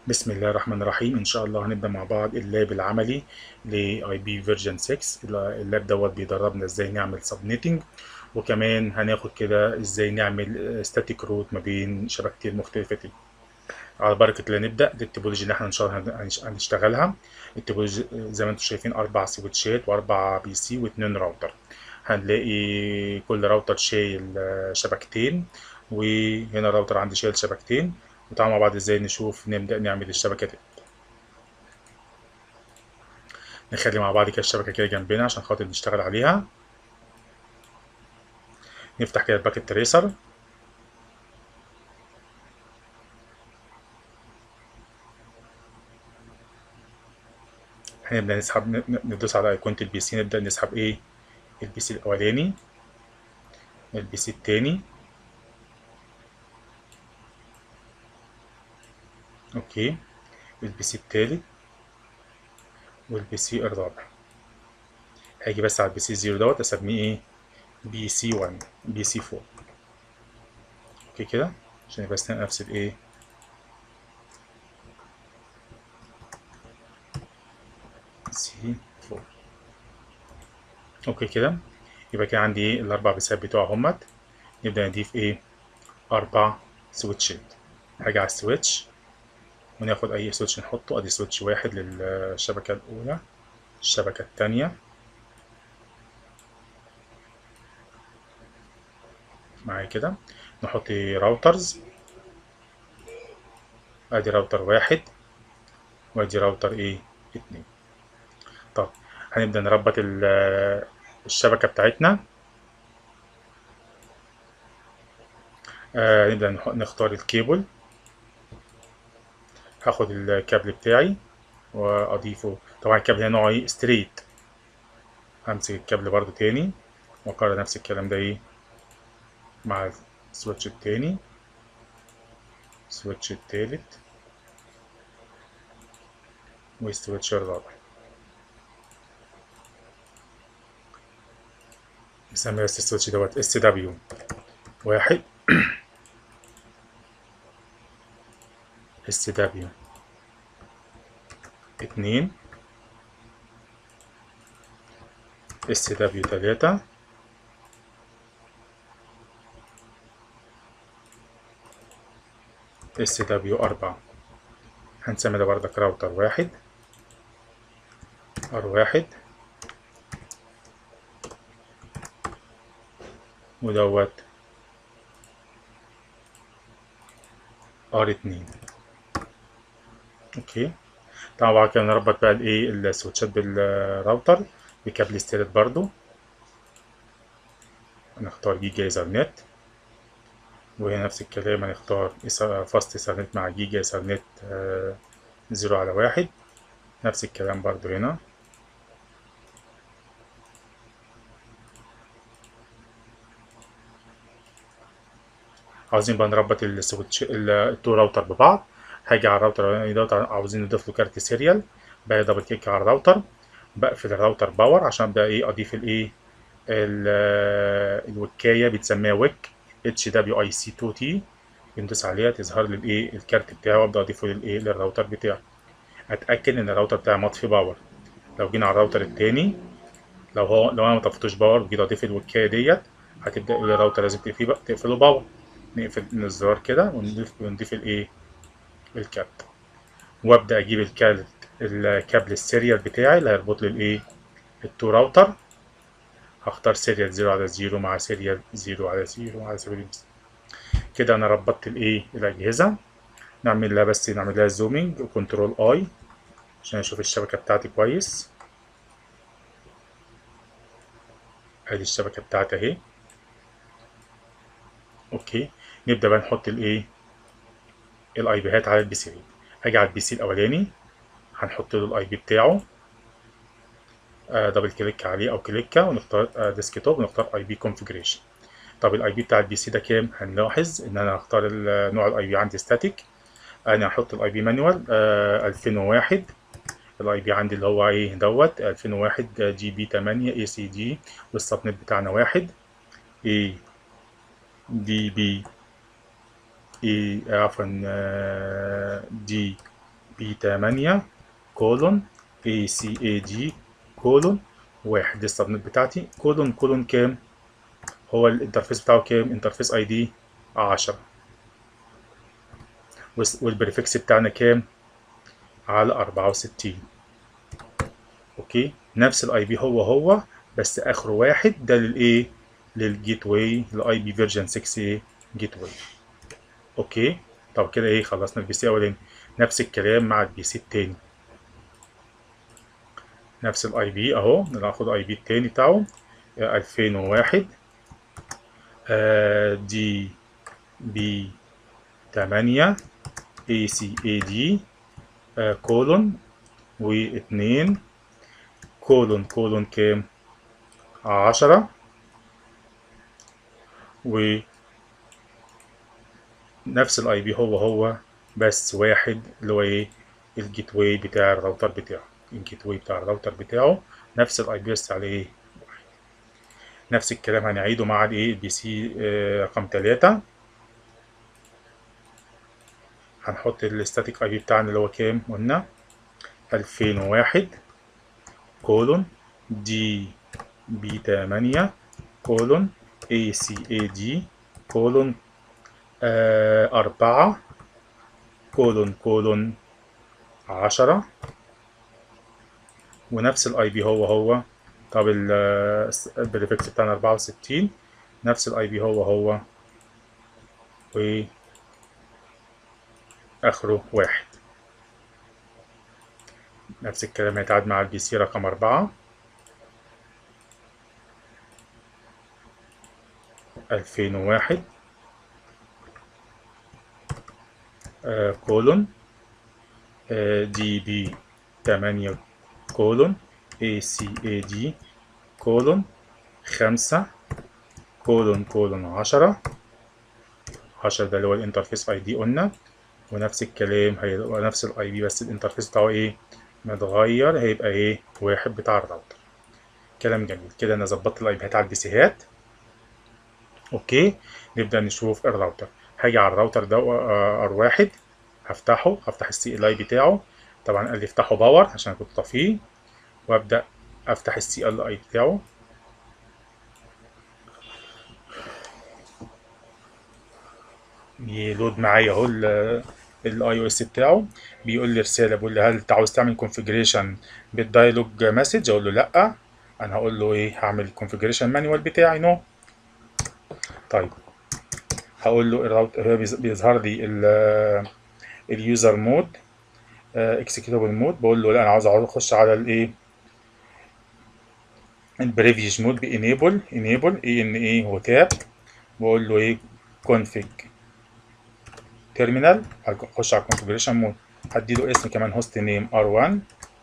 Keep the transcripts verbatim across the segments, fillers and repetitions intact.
بسم الله الرحمن الرحيم. ان شاء الله هنبدا مع بعض اللاب العملي لاي بي فيرجن ستة. اللاب دوت بيدربنا ازاي نعمل سبنيتنج، وكمان هناخد كده ازاي نعمل ستاتيك روت ما بين شبكتين مختلفتين. على بركه الله نبدا. دي التوبولوجي اللي احنا ان شاء الله هن- هنشتغلها. التوبولوجي زي ما انتم شايفين اربع سويتشات واربع بي سي واثنين راوتر. هنلاقي كل راوتر شايل آه، شبكتين، وهنا راوتر عندي شايل شبكتين. وتعالوا مع بعض ازاي نشوف نبدا نعمل الشبكه دي. نخلي مع بعض كده الشبكة كده جنبنا عشان خاطر نشتغل عليها. نفتح كده الباكيت تريسر. هنبدأ نسحب ن- ن- ندوس على أيقونة البي سي، نبدأ نسحب إيه؟ البي سي الأولاني، البي سي التاني، أوكي، البي سي التالت، والبي سي الرابع. هاجي بس على البي سي زيرو دوت أسميه إيه؟ بي سي واحد، بي سي اربعة. أوكي كده عشان يبقى بس نفس الإيه؟ سي اربعة. أوكي كده يبقى كده عندي إيه؟ الأربع بيسات بتوع همت. نبدأ نضيف إيه؟ أربع سويتشات. هاجي على السويتش وناخد أي سويتش نحطه. أدي سويتش واحد للشبكة الأولى، الشبكة التانية معايا كده. نحط راوترز. ادي راوتر واحد، وادي راوتر ايه؟ اتنين. طب هنبدأ نربط ال- الشبكة بتاعتنا. آه نبدأ نح- نختار الكيبل. هاخد الكابل بتاعي واضيفه. طبعا الكابل هنا نوعه ايه؟ ستريت. همسك الكابل برضو تاني واكرر نفس الكلام ده ايه مع السويتش التاني، السويتش التالت، والسويتش الرابع. نسمي بس السويتش دوت اس دبليو واحد، اس دبليو اتنين، اس دبليو تلاتة، اس دبليو اربعة. هنسمي ده بردك راوتر واحد، ار واحد، ودوت ار اتنين. اوكي. طبعا بعد كده نربط بقى الايه السويتشات بالراوتر بكابل ستيرت برضو. هنختار جيجا ايثرنت، وهنا نفس الكلام هنختار فاست ايثرنت مع جيجا ايثرنت آه، زيرو على واحد. نفس الكلام برضو هنا. عاوزين بقى نربط السويتش ال- التو راوتر ببعض. هاجي على الراوتر الاولاني دوت عاوزين نضيف له كارت سيريال. بقى دبل كليك على الراوتر، بقفل الراوتر باور عشان ابدا ايه اضيف الايه ال- الوكايه بتسميها ويك اتش دبليو اي سي اتنين تي. بندوس عليها تظهر لي الايه الكارت بتاعه وابدا اضيفه للايه للراوتر بتاعي. اتاكد ان الراوتر بتاعي مطفي باور. لو جينا على الراوتر التاني، لو هو لو انا ما طفيتوش باور وجيت اضيف الوكايه ديت، هتبدا يقول لي الراوتر لازم تقفله تقفله باور. نقفل الزرار كده ونضيف ونضيف الايه الكارت، وابدا اجيب الكارت الكابل السيريال بتاعي اللي هيربط لي الايه التو راوتر. هختار سيريال صفر على صفر مع سيريال صفر على صفر على سبيل المثال. كده انا ربطت الايه الاجهزه. نعمل لها بس نعمل لها زومينج وكنترول اي عشان اشوف الشبكه بتاعتي كويس. ادي الشبكه بتاعتي اهي. اوكي. نبدا بقى نحط الايه الاي بيهات على البي سي. هاجي على البي سي الاولاني، هنحط له الاي بي بتاعه. آه دبل كليك عليه او كليكه ونختار آه ديسكتوب ونختار اي بي كونفيجريشن. طب الاي بي بتاع البي سي ده كام؟ هنلاحظ ان انا هختار نوع الاي بي عندي ستاتيك. انا هحط الاي بي مانوال آه الفين وواحد. الاي بي عندي اللي هو ايه دوت الفين وواحد جي بي تمانية اي سي جي، والسبنت بتاعنا واحد اي دي بي اي عفوا دي بي تمانية كولون اي سي اي دي كولون واحد. دي السبنت بتاعتي كولون كولون كام؟ هو الانترفيس بتاعه كام؟ انترفيس اي دي عشرة، والبريفكس بتاعنا كام؟ على أربعة وستين. اوكي، نفس الاي بي هو هو بس اخره واحد، ده للايه؟ للجيت واي، الاي بي فيرجن ستة ايه جيت واي. اوكي، طب كده ايه، خلصنا البي سي اولاني. نفس الكلام مع البي سي التاني، نفس الاي بي اهو، ناخد اي بي التاني بتاعه ألفين وواحد دي بي تمانية اي سي اي دي كولون واتنين كولون كولون كام؟ عشرة، ونفس الاي بي هو هو بس واحد اللي هو ايه؟ الجيت واي بتاع الراوتر بتاعه، الجيت واي بتاع الراوتر بتاعه نفس الاي بي بس عليه ايه؟ نفس الكلام هنعيده مع الايه؟ البي سي آه رقم تلاتة. هنحط الستاتيك اي بي بتاعنا اللي هو كام؟ قلنا ألفين وواحد كولون دي بي تمانية كولون اي سي اي دي كولون آه أربعة كولون كولون عشرة، ونفس الاي بي هو هو. طب البريفكس بتاعنا أربعة وستين، نفس الاي بي هو هو واخره واحد. نفس الكلام هيتعاد مع البي سي رقم أربعة ألفين وواحد آه كولون آه دي بي تمانية كولون اي سي اي دي كولون خمسة كولون كولون عشرة. عشرة ده اللي هو الانترفيس اي دي قلنا، ونفس الكلام هيبقى نفس الاي بي بس الانترفيس بتاعه ايه؟ متغير، هيبقى ايه؟ واحد بتاع الراوتر. كلام جميل كده، انا ظبطت الاي بيات على البيسيهات. اوكي، نبدا نشوف الراوتر. هاجي على الراوتر ده ار واحد، هفتحه، هفتح السي ال اي بتاعه. طبعا قال لي افتحه باور عشان كنت طافيه، وابدا افتح السي ال اي بتاعه. يلود معايا اهو الاي او اس بتاعه. بيقول لي رساله، بيقول لي هل انت عاوز تعمل كونفيجريشن بالدايلوج مسج؟ اقول له لا. انا هقول له ايه؟ هعمل الكونفيجريشن مانيوال بتاعي نو. طيب هقول له الراوتر هو بيظهر لي اليوزر مود اكسكيوتابل مود. بقول له لا، انا عاوز اخش على الايه؟ البريفيوس مود بانيبل انيبل اي ان اي وتاب. بقول له ايه؟ كونفيج تيرمينال. هخش على الكونفيجريشن مود، هديله اسم كمان هوست نيم ار واحد،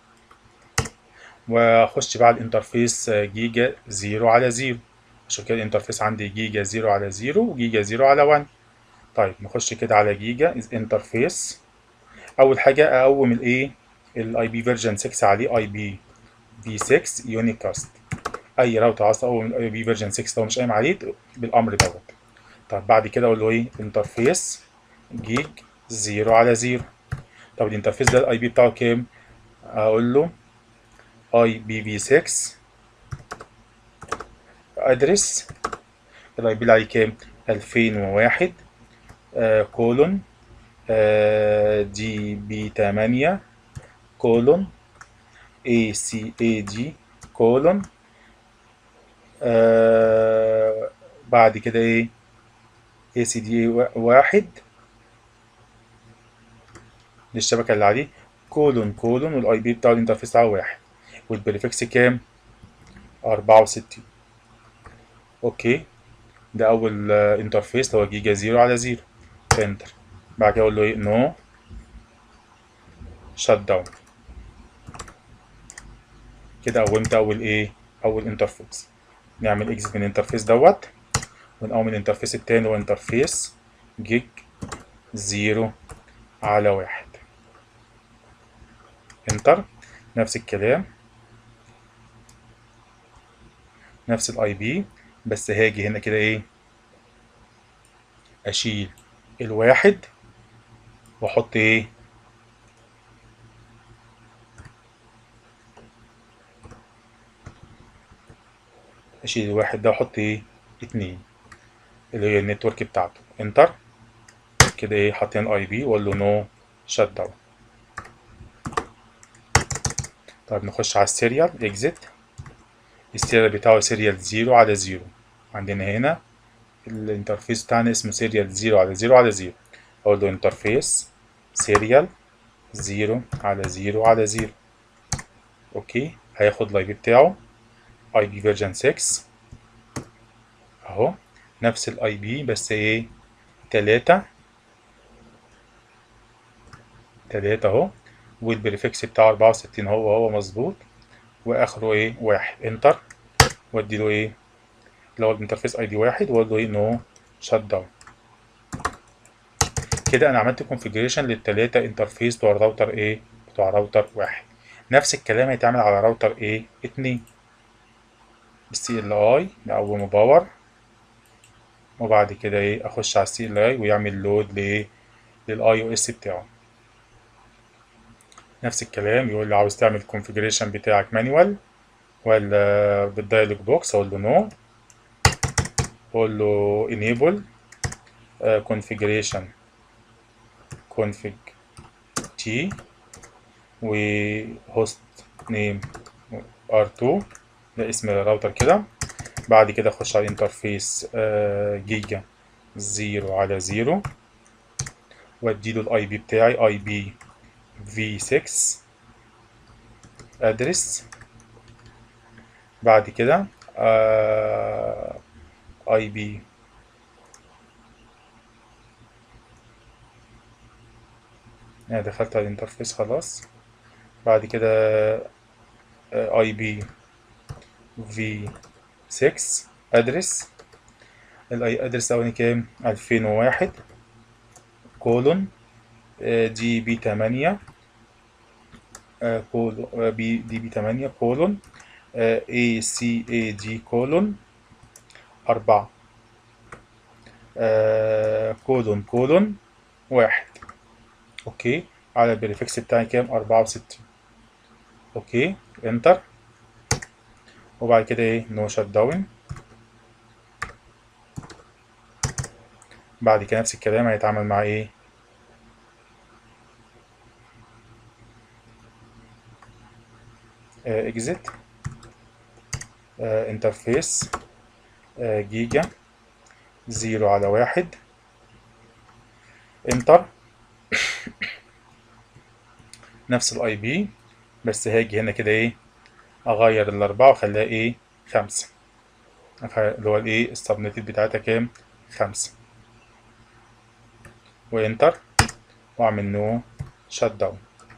واخش بقى على الانترفيس جيجا زيرو على زيرو. عشان كده الانترفيس عندي جيجا زيرو على زيرو وجيجا زيرو على واحد. طيب نخش كده على جيجا انترفيس. اول حاجه اقوم الايه؟ الاي بي فيرجن ستة عليه اي بي في ستة يونيكاست. اي راوتر عايز تقوم الاي بي فيرجن ستة لو مش قايم عليه بالامر دوت. طب بعد كده اقول له ايه؟ انترفيس جيج زيرو على زيرو. طب الانترفيس ده الاي بي بتاعه كام؟ اقول له اي بي في ستة ادرس. الاي بي اللي عليه كام؟ ألفين وواحد آه كولون آه دي بي تمانية كولون اي سي اي دي كولون آه بعد كده ايه؟ اي سي دي واحد للشبكه اللي عليه كولون كولون، والاي بي بتاع الانترفيس بتاعه واحد، والبريفكس كام؟ أربعة وستين. اوكي، ده اول آه انترفيس اللي هو جيجا زيرو على زيرو. انتر. بعد كده اقول له ايه؟ نو شات داون. كده قومت اول ايه؟ اول انترفيس. نعمل اكزيت من الانترفيس دوت، ونقوم الانترفيس التاني هو انترفيس جيج زيرو على واحد. انتر. نفس الكلام، نفس الاي بي، بس هاجي هنا كده ايه؟ اشيل الواحد واحط ايه؟ اشيل الواحد ده واحط ايه اتنين اللي هي النتورك بتاعته. انتر كده ايه حاطين اي بي واقول له نو شت داون. طيب نخش على السيريال اكزيت. السيريال بتاعه سيريال زيرو على زيرو. عندنا هنا الانترفيس بتاعنا اسمه سيريال زيرو على زيرو على زيرو. اقول له انترفيس سيريال زيرو على زيرو على زيرو. اوكي هياخد الاي بي بتاعه اي بي فيرجن ستة اهو نفس الاي بي بس ايه تلاتة تلاتة اهو، والبريفكس بتاعه اربعة وستين هو هو مظبوط، واخره ايه واحد. انتر وادي له ايه اللي هو الانترفيس اي دي واحد واقول له ايه نو شت داون. كده انا عملت كونفيجريشن للتلاتة انترفيس بتوع الراوتر ايه بتوع راوتر واحد. نفس الكلام هيتعمل على راوتر ايه اتنين. السي ال اي نقومه باور، وبعد كده ايه اخش على السي ال اي ويعمل لود لايه للاي او اس بتاعه. نفس الكلام يقول لي عاوز تعمل الكونفيجريشن بتاعك مانيوال ولا بالدايلوج بوكس. اقول له نو، اقول له enable uh, configuration config t و host name ار اتنين ده اسم الراوتر كده. بعد كده اخش على الانترفيس آه جيجا زيرو على زيرو واديله الاي بي بتاعي اي بي في ستة ادرس. بعد كده آه اي بي انا دخلت على الانترفيس خلاص. بعد كده اي بي في ستة ادرس. الاي ادرس الاولاني كام الفين وواحد كولون دي بي تمانية كولون بي دي بي تمانية كولون اي سي اي دي كولون أربعة كولون كولون واحد. اوكي على البريفكس بتاعي كام أربعة وستين. اوكي انتر وبعد كده ايه نو شت داون. بعد كده نفس الكلام هيتعامل مع ايه اكزيت انترفيس جيجا زيرو على واحد. انتر نفس الاي بي بس هاجي هنا كده ايه اغير الاربعة واخليها ايه خمسة اللي هو الايه السبنتيد بتاعتها كام خمسة. وانتر واعمل نو شت داون.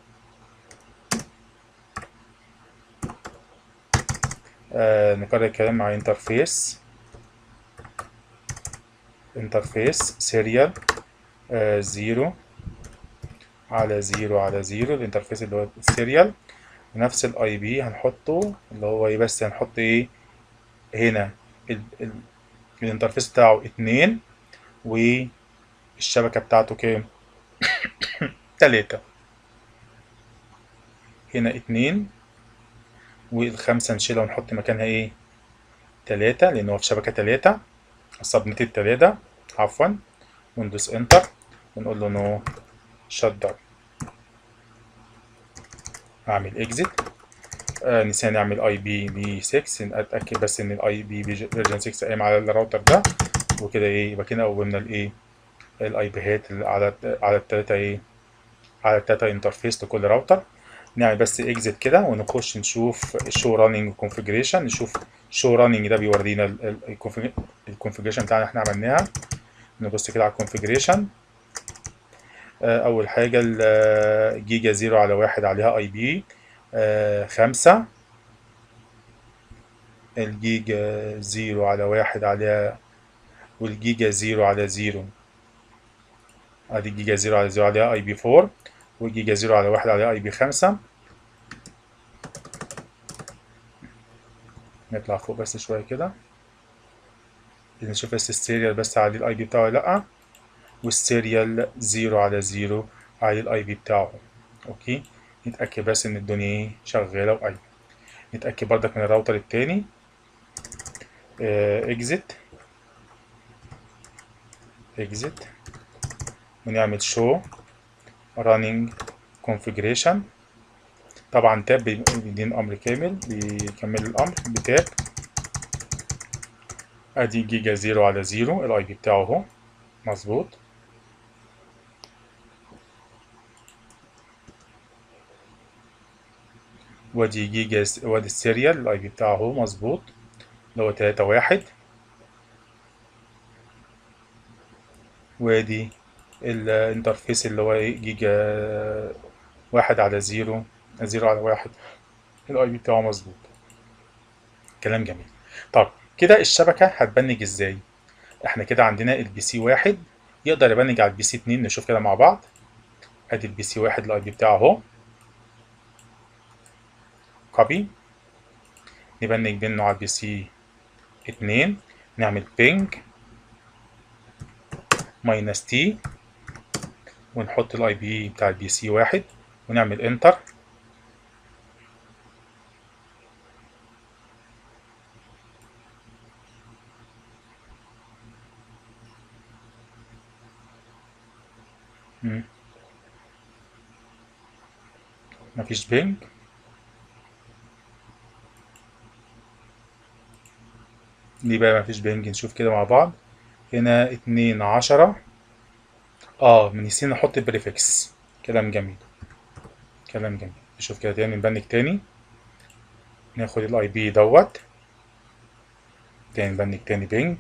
آه نكرر الكلام مع انترفيس انترفيس سيريال آه زيرو على زيرو على زيرو. الانترفيس اللي هو السيريال نفس الاي بي هنحطه اللي هو ايه بس هنحط ايه هنا ال ال الانترفيس بتاعه اتنين والشبكة بتاعته كام تلاتة. هنا اتنين والخمسة نشيلها ونحط مكانها ايه تلاتة لان هو في شبكة تلاتة السبنت التلاتة عفوا. وندوس انتر ونقول له نو شت داون. اعمل اكزيت. آه نسينا نعمل اي بي في ستة اتاكد بس ان الاي بي فيرجن ستة قايم على الراوتر ده. وكده ايه يبقى كده قومنا الايه الاي بيهات على على التلاتة ايه على التلاتة انترفيس لكل راوتر. نعمل بس اكزيت كده ونخش نشوف شو راننج كونفيجريشن. نشوف شو راننج ده بيورينا الكونفيجريشن بتاعنا احنا عملناها. نبص كده على الكونفيجريشن. اول حاجه الجيجا زيرو على واحد عليها اي بي خمسة. الجيجا زيرو على واحد عليها والجيجا زيرو على زيرو ادي الجيجا زيرو على زيرو عليها اي بي أربعة والجيجا زيرو على واحد عليها اي بي خمسة. نطلع فوق بس شويه كده نشوف بس السيريال بس عليه الاي بي بتاعه ولا لا. والسيريال زيرو على زيرو عليه الاي بي بتاعه. اوكي نتاكد بس ان الدنيا شغاله واي. نتاكد بردك من الراوتر التاني اكزit اكزit ونعمل show running configuration. طبعا تاب بيدينا امر كامل بيكمل الامر بتاب. ادي جيجا زيرو على زيرو الاي بي بتاعه اهو مظبوط. وادي جيجا وادي السيريال الاي بي بتاعه اهو مظبوط اللي هو تلاتة واحد. وادي الانترفيس اللي هو ايه جيجا واحد على زيرو زيرو على واحد الاي بي بتاعه مظبوط. كلام جميل. طب كده الشبكة هتبنج ازاي؟ احنا كده عندنا البي سي واحد يقدر يبنج على البي سي اتنين. نشوف كده مع بعض. ادي البي سي واحد الاي بي بتاعه اهو كوبي نبنج منه على البي سي اتنين. نعمل بينج ماينس تي ونحط الاي بي بتاع البي سي واحد ونعمل انتر. مفيش بينج. ليه بقى مفيش بينج؟ نشوف كده مع بعض. هنا اتنين عشرة اه نسينا نحط البريفكس. كلام جميل كلام جميل. نشوف كده تاني نبنج تاني. ناخد الاي بي دوت تاني نبنج تاني بينج.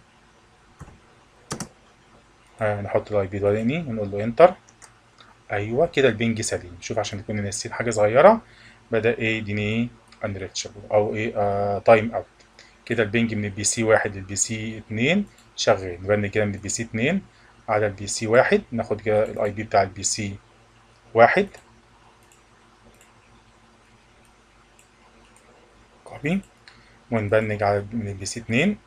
آه نحط الاي بي ده تاني ونقول له انتر. ايوه كده البينج سليم. شوف عشان نكون ناسيين حاجه صغيره بدا ايه يديني ايه انريتشابل او ايه آه تايم اوت. كده البينج من البي سي واحد للبي سي اتنين شغال. نبنج كده من البي سي اتنين على البي سي واحد. ناخد كده الاي بي بتاع البي سي واحد كوبي ونبنج على من البي سي اتنين.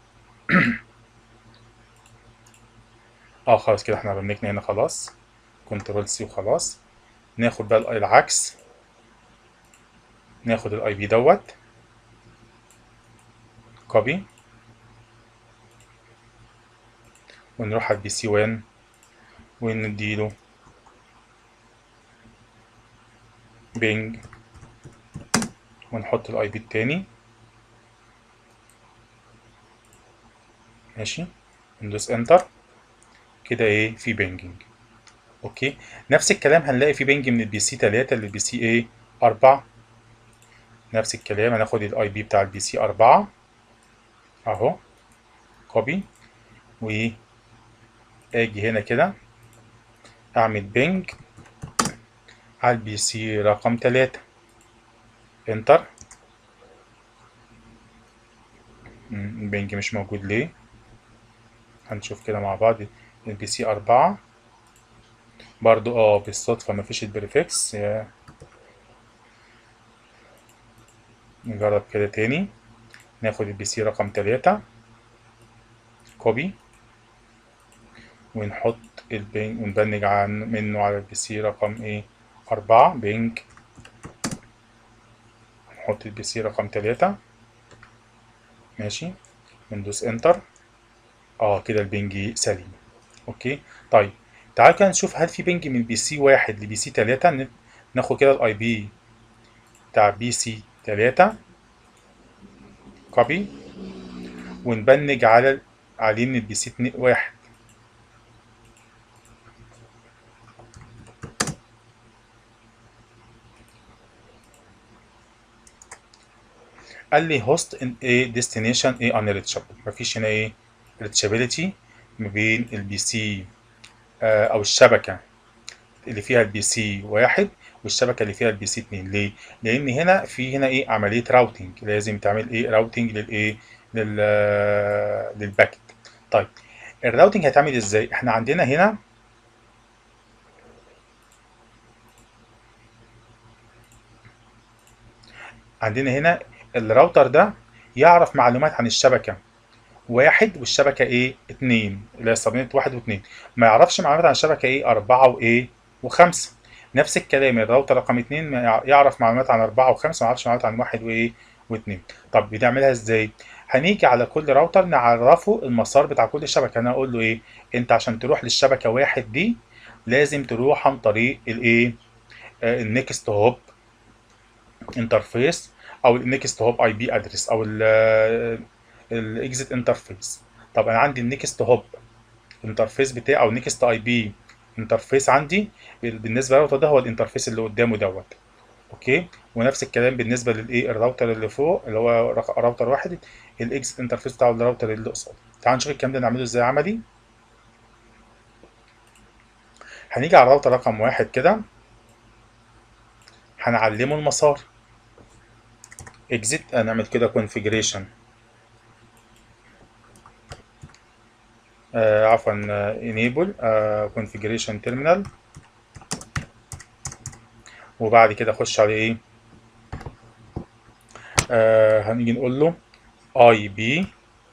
اه خلاص كده احنا بنجنا هنا خلاص. كنترول سي وخلاص. ناخد بقى العكس. ناخد الاي بي دوت كوبي ونروح على البي سي واحد ونديله بينج ونحط الاي بي التاني. ماشي ندوس انتر. كده ايه في بينجنج. اوكي نفس الكلام هنلاقي في بينج من البي سي تلاتة للبي سي ايه أربعة. نفس الكلام هناخد الاي بي بتاع البي سي أربعة اهو كوبي واجي هنا كده اعمل بينج على البي سي رقم تلاتة انتر. البينج مش موجود ليه؟ هنشوف كده مع بعض. البي سي أربعة برضو اه بالصدفة مفيش البريفكس. نجرب كده تاني. ناخد البي سي رقم تلاتة كوبي ونحط البينج ونبنج عن منه على البي سي رقم ايه أربعة بينج. نحط البي سي رقم تلاتة ماشي وندوس انتر. اه كده البينج سليم. اوكي طيب تعال كده نشوف هل في بينج من بي سي واحد لبي سي تلاتة. ناخد كده الاي بي بتاع بي سي تلاتة كوبي ونبنج على عليه من البي سي واحد. قال لي هوست ان ايه ديستنيشن ايه انريتشابل. مفيش هنا ايه ريتشابيليتي ما بين البي سي آه او الشبكه اللي فيها البي سي واحد والشبكه اللي فيها البي سي اتنين. ليه؟ لان هنا في هنا ايه عمليه راوتنج. لازم تعمل ايه راوتنج للايه لل للباكت. طيب الراوتنج هتعمل ازاي؟ احنا عندنا هنا عندنا هنا الراوتر ده يعرف معلومات عن الشبكه واحد والشبكه ايه اتنين اللي هي السبنت واحد واتنين. ما يعرفش معلومات عن الشبكه ايه أربعة وايه وخمسة. نفس الكلام الراوتر رقم اتنين ما يعرف معلومات عن أربعة وخمسة ما يعرفش معلومات عن واحد وايه واتنين. طب بنعملها ازاي؟ هنيجي على كل راوتر نعرفه المسار بتاع كل شبكه. انا اقول له ايه؟ انت عشان تروح للشبكه واحد دي لازم تروح عن طريق الايه؟ آه النكست هوب انترفيس، او النكست هوب اي بي ادرس، او الاكزيت انترفيس. طب انا عندي النكست هوب الانترفيس بتاعي او نيكست اي بي انترفيس عندي بالنسبه للراوتر ده هو الانترفيس اللي قدامه دوت. اوكي، ونفس الكلام بالنسبه للايه الراوتر اللي فوق اللي هو رق- راوتر واحد، الاكزيت انترفيس بتاعه الراوتر اللي قصاده. تعالوا نشوف الكلام ده نعمله ازاي عملي. هنيجي على الراوتر رقم واحد كده، هنعلمه المسار. اكزيت، هنعمل كده كونفيجريشن، آه عفوا انيبل كونفيجريشن تيرمينال، وبعد كده اخش على ايه؟ آه هنيجي نقول له اي بي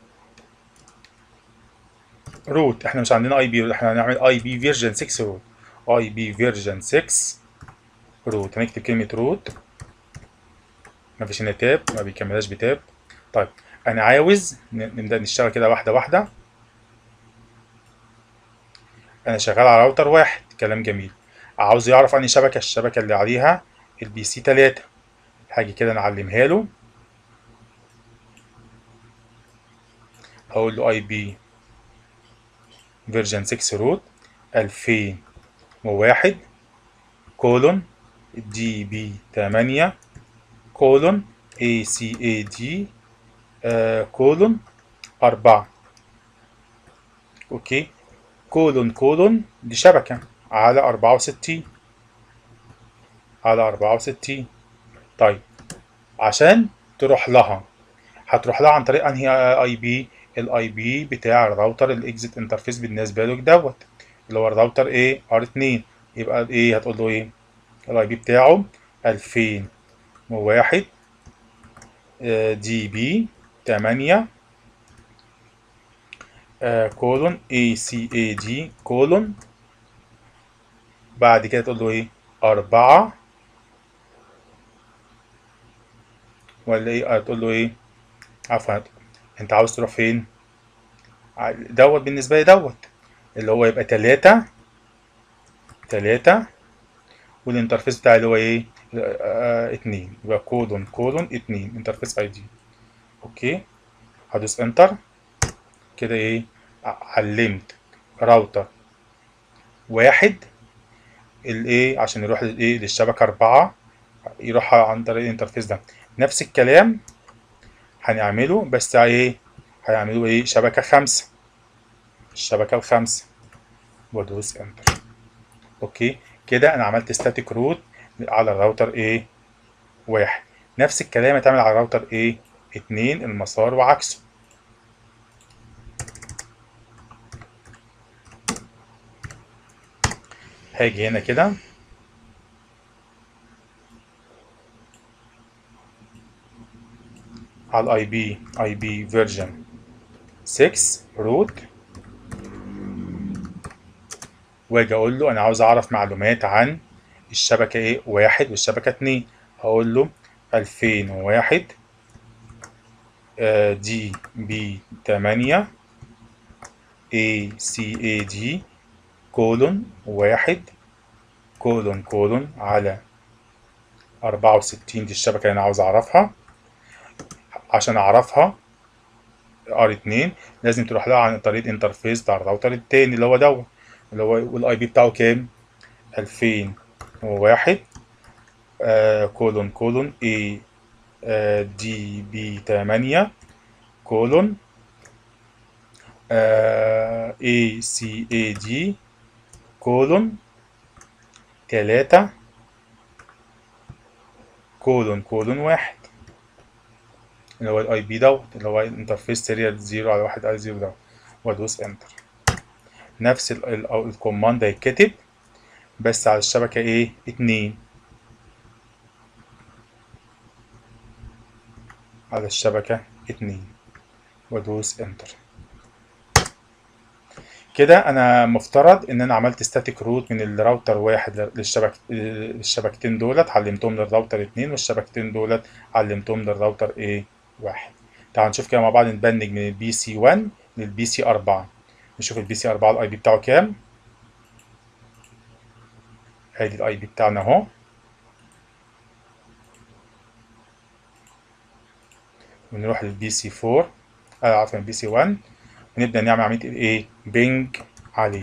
روت. احنا مش عندنا اي بي، احنا هنعمل اي بي فيرجن ستة روت. اي بي فيرجن ستة روت، هنكتب كلمة روت، مفيش هنا تاب، ما بيكملهاش بتاب. طيب انا عاوز ن- نبدأ نشتغل كده واحدة واحدة. انا شغال على راوتر واحد، كلام جميل. عاوز يعرف انهي شبكة، الشبكة اللي عليها البي سي تلاتة. هاجي كده نعلمها له، هقول له اي بي فيرجن ستة روت ألفين وواحد كولون دي بي تمانية كولون اي سي اي دي آه كولون أربعة. اوكي، كولون كولون دي شبكة على أربعة وستين، على أربعة وستين. طيب عشان تروح لها هتروح لها عن طريق انهي اي بي؟ الاي بي بتاع الراوتر الاكزيت انترفيس بالنسبه له دوت اللي هو الراوتر ايه ار اتنين. يبقى ايه هتقول له ايه؟ الاي بي بتاعه ألفين وواحد دي بي تمانية كولون اي سي اي دي كولون، بعد كده تقول له ايه؟ أربعة، ولا ايه؟ هتقول له ايه؟ عفوا، انت عاوز تروح فين؟ ع- دوت بالنسبة لي دوت اللي هو يبقى تلاتة تلاتة، والانترفيس بتاعي اللي هو ايه؟ آه اتنين، يبقى كولون كولون اتنين انترفيس اي دي. اوكي، هدوس انتر كده. ايه؟ ع- علمت راوتر واحد الايه عشان يروح للايه للشبكة أربعة، يروح عن طريق الانترفيس ده. نفس الكلام هنعمله بس ايه؟ هنعمله ايه؟ شبكة خمسة، الشبكة الخامسة، وادوس انتر. اوكي، كده انا عملت ستاتيك روت على الراوتر ايه واحد. نفس الكلام هيتعمل على الراوتر ايه اتنين، المسار وعكسه. هاجي هنا كده على الاي بي اي بي فيرجن ستة روت، واجي اقول له انا عاوز اعرف معلومات عن الشبكة ايه واحد والشبكة اتنين. هقول له ألفين وواحد آه، دي بي تمانية اي سي اي دي كولون واحد كولون كولون على أربعة وستين، دي الشبكة اللي أنا عاوز أعرفها. عشان أعرفها ار اتنين لازم تروح لها عن طريق الانترفيس بتاع الراوتر التاني اللي هو دوت اللي هو والاي بي بتاعه كام؟ ألفين وواحد آه كولون كولون اي آه دي بي تمانية كولون آه اي سي اي دي كولون تلاتة كولون كولون واحد، اللي هو الاي بي دوت اللي هو الانترفيس سيريال زيرو على واحد على زيرو دوت، وادوس انتر. نفس الكوماند هيتكتب بس على الشبكة ايه اتنين، على الشبكة اتنين، وادوس انتر. كده انا مفترض ان انا عملت ستاتيك روت من الراوتر واحد للشبك الشبكتين دولت علمتهم للراوتر اتنين، والشبكتين دولت علمتهم للراوتر ايه واحد. تعال نشوف كده مع بعض، نبنج من البي سي واحد للبي سي أربعة. نشوف البي سي أربعة الاي بي بتاعه كام. ادي الاي بي بتاعنا اهو. ونروح للبي سي أربعة، اه عفوا البي سي واحد، ونبدا نعمل عمليه الايه، بينج عليه.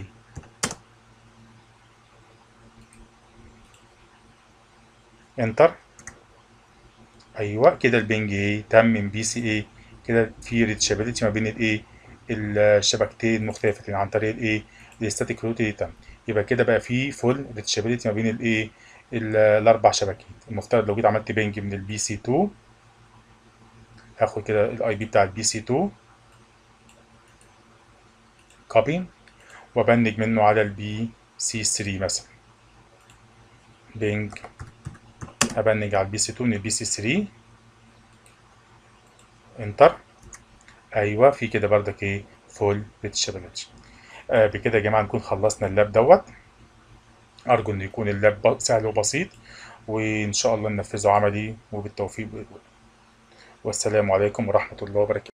انتر. ايوه كده البينج ايه تم من بي سي ايه. كده في ريتشابيلتي ما بين الايه، الشبكتين المختلفتين عن طريق الايه، الستاتيك روت تم. يبقى كده بقى في فول ريتشابيلتي ما بين الايه، الاربع شبكات. المفترض لو جيت عملت بينج من البي سي اتنين، هاخد كده الاي بي بتاع البي سي اتنين كوبي، وابنج منه على البي سي تلاتة مثلا. بينج، هبنج على البي سي اتنين من البي سي تلاتة. انتر. ايوه في كده بردك ايه، فول ريتشابيلتي. آه بكده يا جماعه نكون خلصنا اللاب دوت. ارجو ان يكون اللاب سهل وبسيط، وان شاء الله ننفذه عملي وبالتوفيق. والسلام عليكم ورحمه الله وبركاته.